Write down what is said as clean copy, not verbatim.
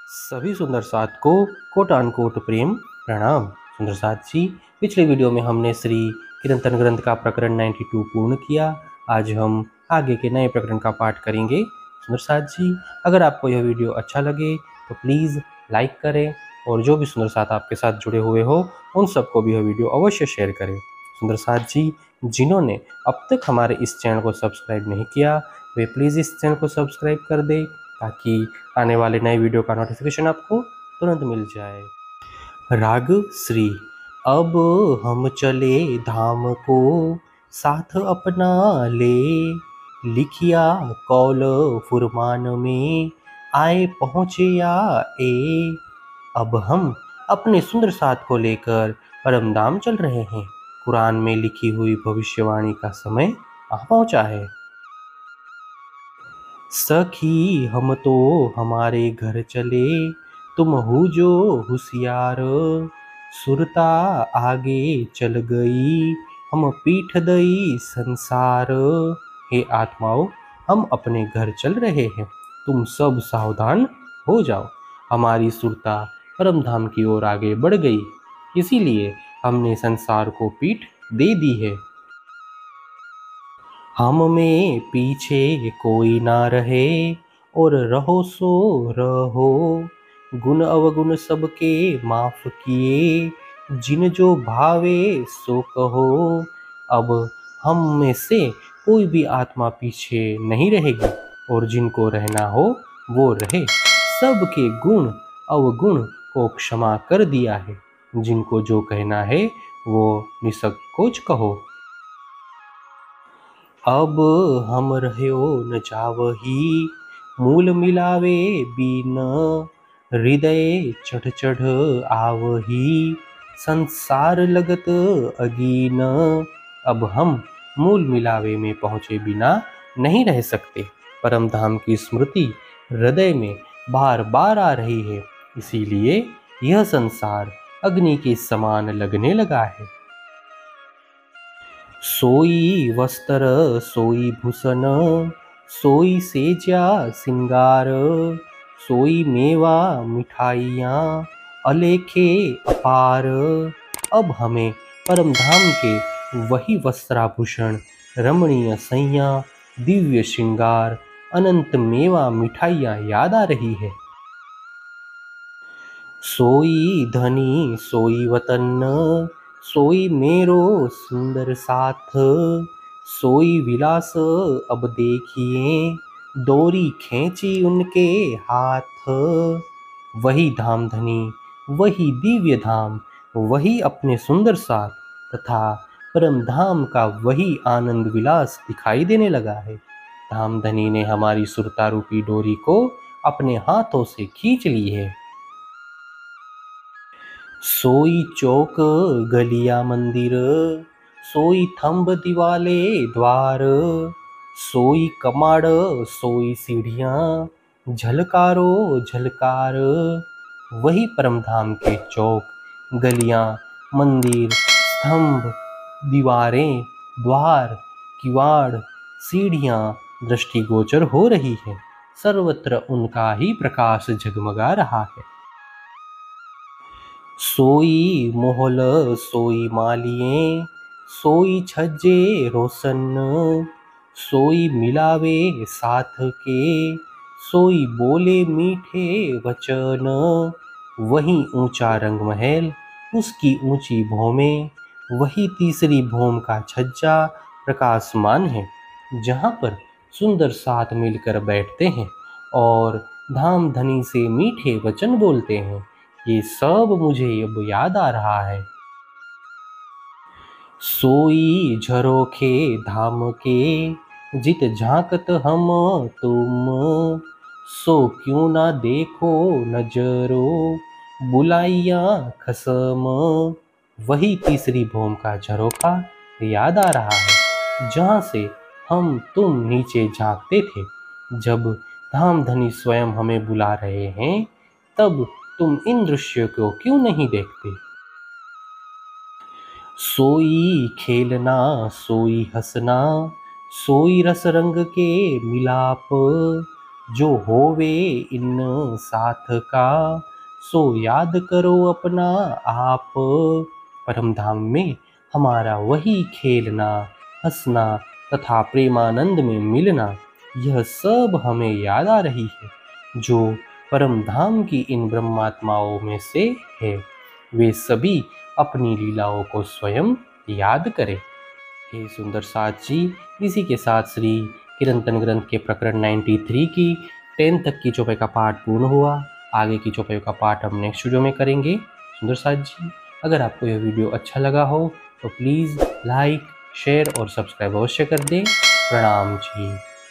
सभी सुंदर साथ को कोटान कोट प्रेम प्रणाम। सुंदर साथ जी, पिछले वीडियो में हमने श्री कीर्तन ग्रंथ का प्रकरण 92 पूर्ण किया। आज हम आगे के नए प्रकरण का पाठ करेंगे। सुंदर साथ जी, अगर आपको यह वीडियो अच्छा लगे तो प्लीज़ लाइक करें और जो भी सुंदर साथ आपके साथ जुड़े हुए हो उन सबको भी यह वीडियो अवश्य शेयर करें। सुंदर साथ जी, जिन्होंने अब तक हमारे इस चैनल को सब्सक्राइब नहीं किया वे प्लीज़ इस चैनल को सब्सक्राइब कर दें ताकि आने वाले नए वीडियो का नोटिफिकेशन आपको तुरंत मिल जाए। राग श्री। अब हम चले धाम को साथ अपना ले, लिखिया कौल फुरमान में आए पहुँचे या ए। अब हम अपने सुंदर साथ को लेकर परमधाम चल रहे हैं। कुरान में लिखी हुई भविष्यवाणी का समय आ पहुँचा है। सखी हम तो हमारे घर चले, तुम हो जो होशियार, सुरता आगे चल गई, हम पीठ दई संसार। हे आत्माओं, हम अपने घर चल रहे हैं, तुम सब सावधान हो जाओ। हमारी सुरता परमधाम की ओर आगे बढ़ गई, इसीलिए हमने संसार को पीठ दे दी है। हम में पीछे कोई ना रहे, और रहो सो रहो, गुण अवगुण सबके माफ किए, जिन जो भावे सो कहो। अब हम में से कोई भी आत्मा पीछे नहीं रहेगी, और जिनको रहना हो वो रहे। सबके गुण अवगुण को क्षमा कर दिया है, जिनको जो कहना है वो निसंकोच कहो। अब हम रह्यो न जावही, मूल मिलावे बीन, हृदय चढ़ चढ़ आवही, संसार लगत अगीन। अब हम मूल मिलावे में पहुँचे बिना नहीं रह सकते। परमधाम की स्मृति हृदय में बार बार आ रही है, इसीलिए यह संसार अग्नि के समान लगने लगा है। सोई वस्त्र सोई भूषण, सोई सेजा सिंगार, सोई मेवा मिठाइयाँ अलेखे अपार। अब हमें परमधाम के वही वस्त्राभूषण, रमणीय सैया, दिव्य श्रृंगार, अनंत मेवा मिठाइयाँ याद आ रही है। सोई धनी सोई वतन, सोई मेरो सुंदर साथ, सोई विलास अब देखिए, डोरी खींची उनके हाथ। वही धाम धनी, वही दिव्य धाम, वही अपने सुंदर साथ तथा परम धाम का वही आनंद विलास दिखाई देने लगा है। धाम धनी ने हमारी सुरता रूपी डोरी को अपने हाथों से खींच ली है। सोई चौक गलिया मंदिर, सोई थंब दिवाले द्वार, सोई कमाड़ सोई सीढ़ियाँ, झलकारो झलकार। वही परमधाम के चौक गलियाँ मंदिर स्तंभ दीवारें द्वार किवाड़ सीढ़ियाँ दृष्टिगोचर हो रही है। सर्वत्र उनका ही प्रकाश जगमगा रहा है। सोई मोहल सोई मालिये, सोई छज्जे रोशन, सोई मिलावे साथ के, सोई बोले मीठे वचन। वही ऊंचा रंग महल, उसकी ऊंची भौमें, वही तीसरी भौम का छज्जा प्रकाशमान है, जहाँ पर सुंदर साथ मिलकर बैठते हैं और धाम धनी से मीठे वचन बोलते हैं। ये सब मुझे अब याद आ रहा है। सोई झरोखे धाम के, जित झांकत हम तुम, सो क्यों ना देखो नजरो, बुलाइया खसम। वही तीसरी भौम का झरोखा याद आ रहा है, जहाँ से हम तुम नीचे झांकते थे। जब धाम धनी स्वयं हमें बुला रहे हैं, तब तुम इन दृश्यों को क्यों नहीं देखते। सोई खेलना सोई हंसना, सोई रस रंग के मिलाप, जो होवे इन साथ का, सो याद करो अपना आप। परम धाम में हमारा वही खेलना, हंसना तथा प्रेमानंद में मिलना, यह सब हमें याद आ रही है। जो परम धाम की इन ब्रह्मात्माओं में से है, वे सभी अपनी लीलाओं को स्वयं याद करें। हे सुंदर साथ जी, इसी के साथ श्री किरंतन ग्रंथ के प्रकरण 93 की 10 तक की चौपाई का पाठ पूर्ण हुआ। आगे की चौपाई का पाठ हम नेक्स्ट वीडियो में करेंगे। सुंदर साथ जी, अगर आपको यह वीडियो अच्छा लगा हो तो प्लीज़ लाइक, शेयर और सब्सक्राइब अवश्य कर दें। प्रणाम जी।